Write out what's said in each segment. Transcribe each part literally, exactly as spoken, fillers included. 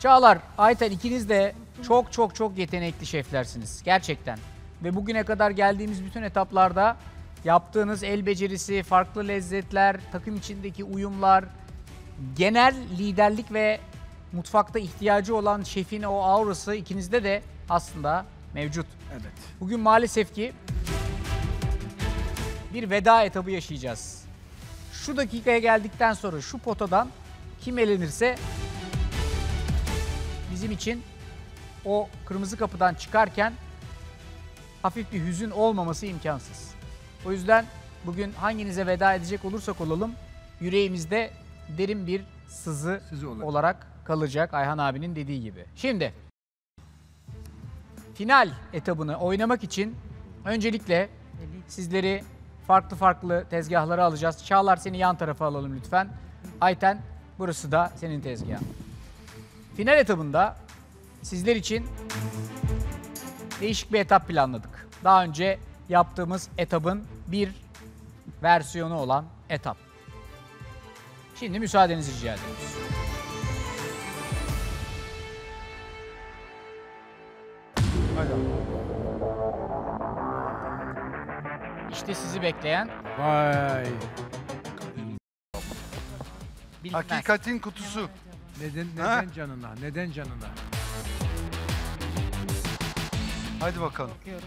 Çağlar, Ayten ikiniz de çok çok çok yetenekli şeflersiniz. Gerçekten. Ve bugüne kadar geldiğimiz bütün etaplarda yaptığınız el becerisi, farklı lezzetler, takım içindeki uyumlar, genel liderlik ve mutfakta ihtiyacı olan şefin o aurası ikinizde de aslında mevcut. Evet. Bugün maalesef ki bir veda etabı yaşayacağız. Şu dakikaya geldikten sonra şu potadan kim elenirse bizim için o kırmızı kapıdan çıkarken hafif bir hüzün olmaması imkansız. O yüzden bugün hanginize veda edecek olursak olalım yüreğimizde derin bir sızı, Sızı olarak. olarak kalacak Ayhan abinin dediği gibi. Şimdi final etabını oynamak için öncelikle sizleri farklı farklı tezgahlara alacağız. Çağlar seni yan tarafa alalım lütfen. Ayten burası da senin tezgahın. Final etabında sizler için değişik bir etap planladık. Daha önce yaptığımız etabın bir versiyonu olan etap. Şimdi müsaadenizi rica ediyoruz. Hadi. İşte sizi bekleyen Vay. bilmez. Hakikatin kutusu. Neden, Ha? neden canına? Neden canına? Hadi bakalım.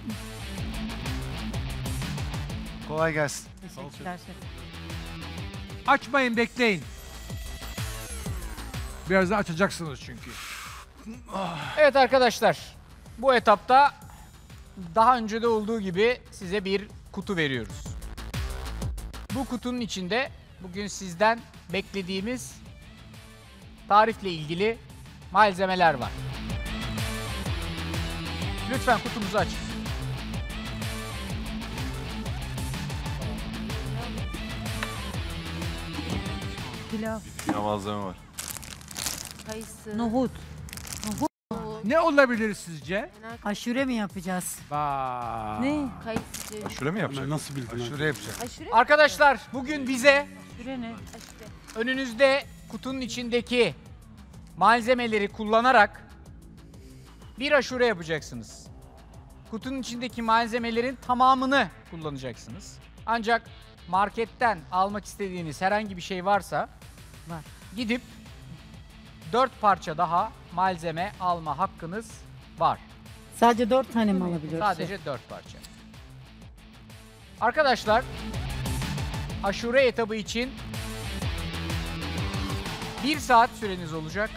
Kolay gelsin. Teşekkürler şef. Açmayın, bekleyin. Biraz da açacaksınız çünkü. Evet arkadaşlar, bu etapta daha önce de olduğu gibi size bir kutu veriyoruz. Bu kutunun içinde bugün sizden beklediğimiz tarifle ilgili malzemeler var. Lütfen kutumuzu açın. Pilav, Ya malzeme var. kayısı, nohut. Ne olabilir sizce? Aşure mi yapacağız? Vay. Ne? Kayısı. Aşure mi yapacak? Nasıl bildin? Şuraya yapacağım. Aşure? Arkadaşlar bugün bize Aşure ne? önünüzde kutunun içindeki malzemeleri kullanarak bir aşure yapacaksınız. Kutunun içindeki malzemelerin tamamını kullanacaksınız. Ancak marketten almak istediğiniz herhangi bir şey varsa Var. gidip dört parça daha malzeme alma hakkınız var. Sadece dört tane mi alabiliyoruz? Sadece dört parça. Arkadaşlar, aşure etabı için bir saat süreniz olacak.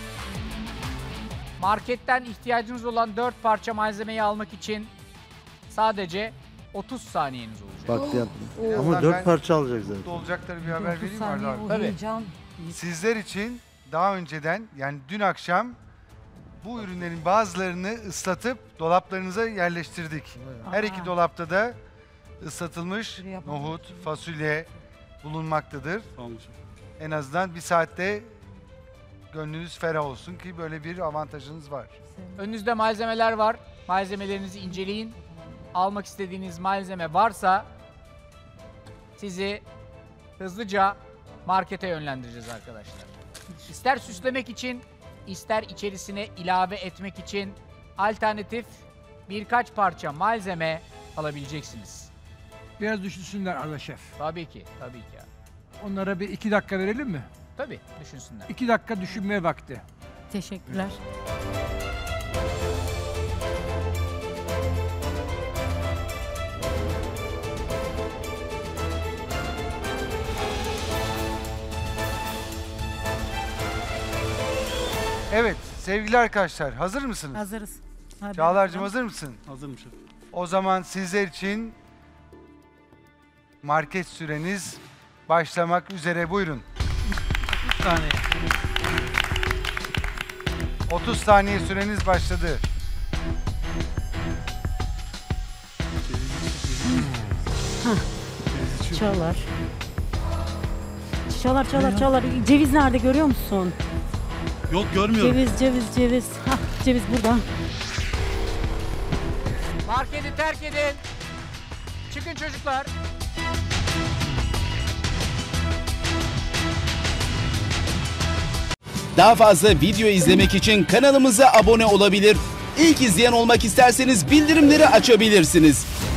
Marketten ihtiyacınız olan dört parça malzemeyi almak için sadece otuz saniyeniz olacak. Bak ya. Birazdan Ama ben dört parça alacak zaten. mutlu olacakları bir haber vereyim mi Arda abi? Tabii. Heyecan. Sizler için daha önceden yani dün akşam bu ürünlerin bazılarını ıslatıp dolaplarınıza yerleştirdik. Her iki Aa. dolapta da ıslatılmış Şuraya yapalım. nohut, fasulye bulunmaktadır. En azından bir saatte gönlünüz ferah olsun ki böyle bir avantajınız var. Önünüzde malzemeler var. Malzemelerinizi inceleyin. Almak istediğiniz malzeme varsa sizi hızlıca markete yönlendireceğiz arkadaşlar. İster süslemek için, ister içerisine ilave etmek için alternatif birkaç parça malzeme alabileceksiniz. Biraz düşünsünler Arda Şef. Tabii ki, tabii ki. Onlara bir iki dakika verelim mi? Tabii, düşünsünler. İki dakika düşünme vakti. Teşekkürler. Evet sevgili arkadaşlar hazır mısınız? Hazırız. Hadi Çağlar'cığım bakalım. hazır mısın? Hazırım şef. O zaman sizler için market süreniz başlamak üzere. Buyurun. otuz saniye. otuz saniye süreniz başladı. Çağlar. Çağlar, çağlar, çağlar. Ceviz nerede görüyor musun? Yok görmüyorum. Ceviz, ceviz, ceviz. Hah, ceviz burada. Marketi terk edin. Çıkın çocuklar. Daha fazla video izlemek için kanalımıza abone olabilir. İlk izleyen olmak isterseniz bildirimleri açabilirsiniz.